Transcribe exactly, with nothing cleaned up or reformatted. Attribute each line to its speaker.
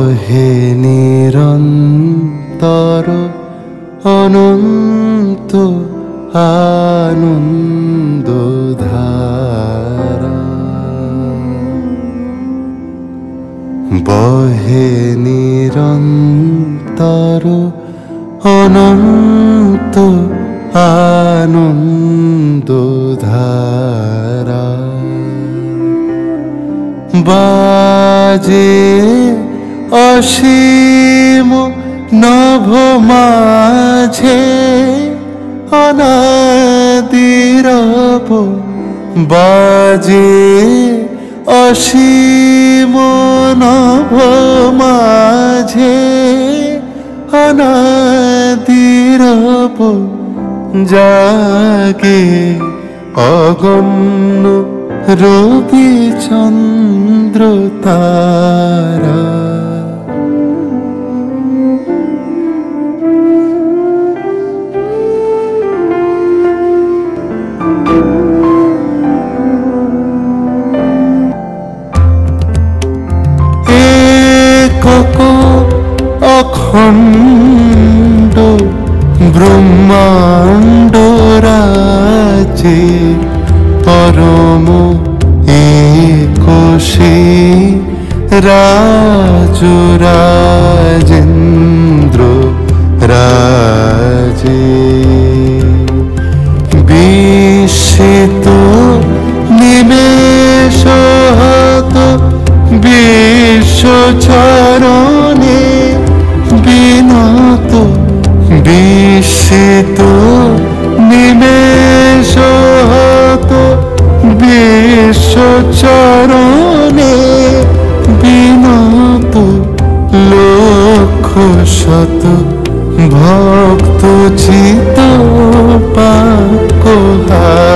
Speaker 1: বহে নিরন্তর অনন্ত আনন্দ ধারা, বহে নিরন্তর অনন্ত আনন্দ ধারা। বাজে অসীম নভ মাঝে অনাদিরব, বাজে অসীম নভ মাঝে অনাদিরব, জাগে অগণ্য রবি চন্দ্র তারা। একক অখণ্ড ব্রহ্মাণ্ড রাজে পরম একুশে রাজু রাজেন্দ্র রাজে, বিস্মিত নিমেষ হত বিশ্বচরণে বিনত, বিস্মিত নিমেষ হত বিশ্বচরণে বিনত, লক্ষ শত ভক্ত চিত পাক